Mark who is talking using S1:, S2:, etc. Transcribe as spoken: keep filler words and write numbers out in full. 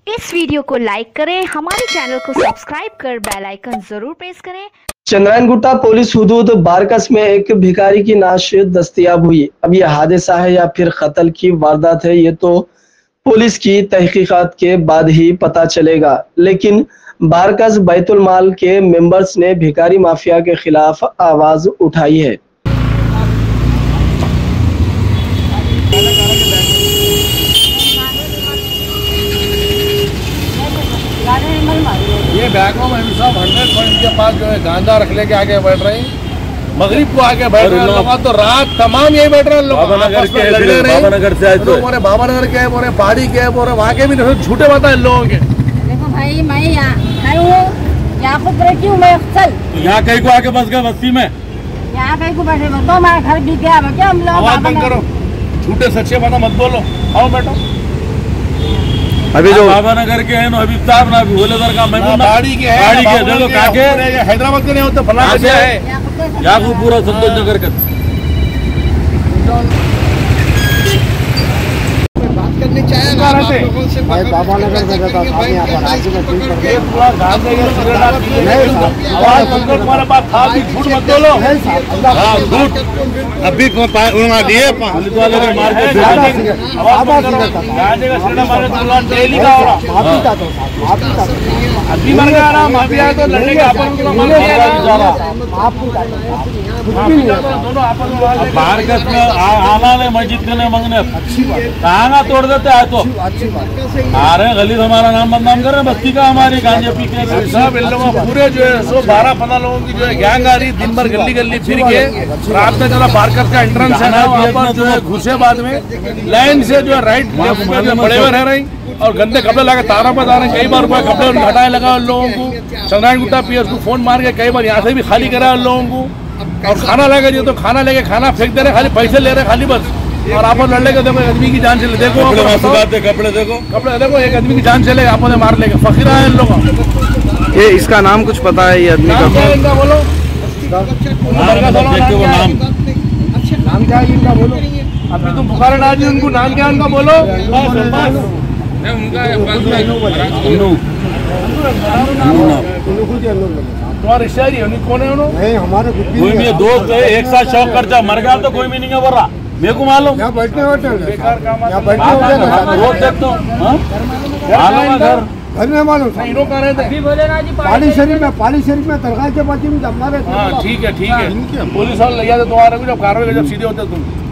S1: इस वीडियो को लाइक करें, हमारे चैनल को सब्सक्राइब कर बेल आइकन जरूर प्रेस करें।
S2: चंद्रायनगुट्टा पुलिस हुदूद बारकस में एक भिखारी की नाश दस्तयाब हुई। अब यह हादसा है या फिर कत्ल की वारदात है, ये तो पुलिस की तहकीकात के बाद ही पता चलेगा। लेकिन बारकस बैतुल माल के मेंबर्स ने भिखारी माफिया के खिलाफ आवाज उठाई है।
S3: ये बैगों में साहब हंड्रेड पॉइंट के पास जो है गांजा रख लेके आगे बैठ रहे हैं, मगरिब को आगे बैठ रहे हैं लोग, तो रात तमाम यही बैठ रहे हैं लोग। बाबा नगर के बोरे बाबा नगर के बोरे पहाड़ी के बोरे वहाँ के भी झूठे बताए लोगों के।
S4: देखो भाई मैं यहाँ हूँ, यहाँ खुद रहती हूँ मैं अक्सर।
S3: यहाँ कहीं को आके बस गए बस्ती में,
S4: यहाँ कहीं को बैठे तो हमारा घर भी गया क्या हम लोग।
S3: आवाज बंद करो, झूठे सच्चे बात मत बोलो, आओ बैठो।
S5: अभी जो
S3: बाबा नगर के हैं अभी साहब ना अभी होलेदर का मैं पहाड़ी के हैं, पहाड़ी के देखो काके हैदराबाद के नहीं होते फला से है या वो पूरा संतोष नगर का बात करने चाहिए भाई। बाबा नगर में रहता था, यहाँ पर आज में दिन पर पूरा गांव में ये सिगरेट नहीं आवाज बंद करो, तुम्हारे पास था भी झूठ मत बोलो। हां झूठ अभी उड़ा दिए पुलिस वाले ने मार के आवाज बंद करो। गांजे का सिगरेट मारे तो लॉन्च डेली का हो रहा माफी था तो माफी था अभी मर गया ना माफिया तो लड़ने का अपन को मार दिया आपको कुछ भी नहीं दोनों आपस में बारकस में आना ले मस्जिद के ने मंगने अच्छी बात कहां ना तोड़ देते है तो अच्छी बात। अरे गली हमारा नाम बदनाम कर रहे हैं, बस्ती का हमारी गांजे पी के सब इन लोगों पूरे जो है सौ बारह पंद्रह लोगों की जो है गैंग आ रही दिन भर गली गली फिर के रात में चला बारकस का एंट्रेंस है ना वहाँ पर जो है घुसे बाद में लाइन से जो है राइट लेफ्ट में जो बड़े हुए रह रही और गंदे कपड़े लगा तारा पर जा रहे हैं। कई बार कपड़े हटाए लगा उन लोगों को, चंद्रायनगुट्टा पीएस को फोन मार के कई बार यहाँ से भी खाली करा उन लोगों को। और खाना लगे जो तो खाना लेके खाना फेंक दे रहे, खाली पैसे ले रहे खाली बस। और आप लड़ लेके देखो आदमी की जान चले, देखो कपड़े देखो कपड़े देखो एक आदमी की जान चले आप मार लेंगे फकीर है इन लोग।
S5: ये इसका नाम कुछ पता है ये आदमी का?
S3: इनका बोलो नाम नाम क्या है इनका बोलो। अभी तुम बुखार ना जी उनको नाम क्या उनका बोलो। तुम्हारे रिश्तेदारी है कौन है उन्होंने? हमारे कोई भी दोस्त है, एक साथ शौक करता मर गया तो कोई मीनिंग है बोल रहा मेरे को मालूम। यहाँ बैठने बेकार काम रोज देखता हूँ घर घर में मालूम पाली शरीफ में पाली शरीफ में दरगाह के बाजू में जमा रहे। ठीक है ठीक है पुलिस वाले ले जाते तुम्हारे को जब कार्रवाई जब सीधे होते तुम